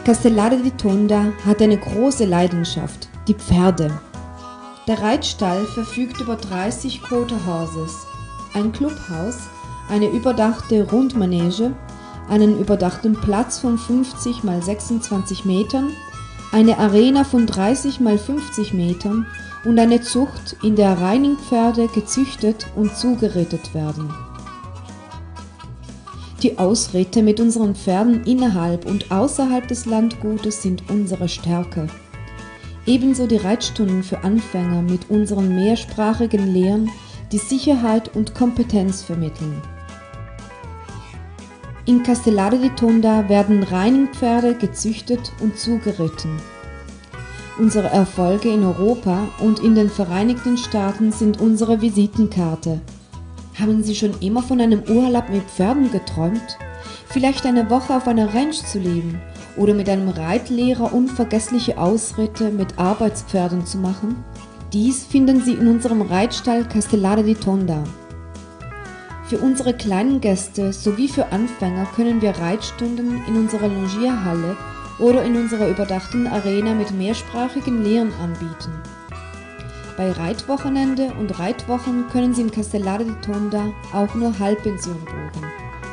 Castellare di Tonda hat eine große Leidenschaft, die Pferde. Der Reitstall verfügt über 30 Quarter Horses, ein Clubhaus, eine überdachte Rundmanege, einen überdachten Platz von 50 x 26 Metern, eine Arena von 30 x 50 Metern und eine Zucht, in der Reiningpferde gezüchtet und zugerittet werden. Die Ausritte mit unseren Pferden innerhalb und außerhalb des Landgutes sind unsere Stärke. Ebenso die Reitstunden für Anfänger mit unseren mehrsprachigen Lehrern, die Sicherheit und Kompetenz vermitteln. In Castellare di Tonda werden Reiningpferde gezüchtet und zugeritten. Unsere Erfolge in Europa und in den Vereinigten Staaten sind unsere Visitenkarte. Haben Sie schon immer von einem Urlaub mit Pferden geträumt? Vielleicht eine Woche auf einer Ranch zu leben oder mit einem Reitlehrer unvergessliche Ausritte mit Arbeitspferden zu machen? Dies finden Sie in unserem Reitstall Castellare di Tonda. Für unsere kleinen Gäste sowie für Anfänger können wir Reitstunden in unserer Longierhalle oder in unserer überdachten Arena mit mehrsprachigen Lehrern anbieten. Bei Reitwochenende und Reitwochen können Sie in Castellare di Tonda auch nur Halbpension buchen.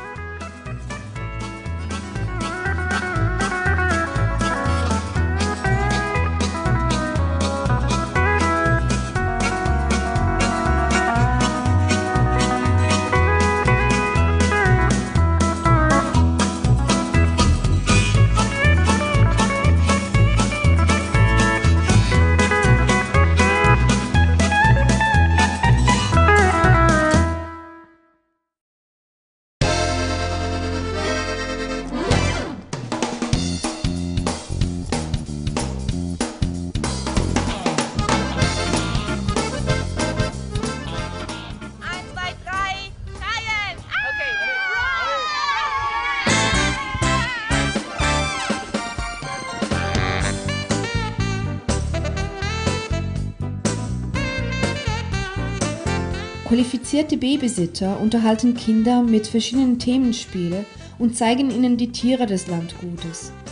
Qualifizierte Babysitter unterhalten Kinder mit verschiedenen Themenspielen und zeigen ihnen die Tiere des Landgutes.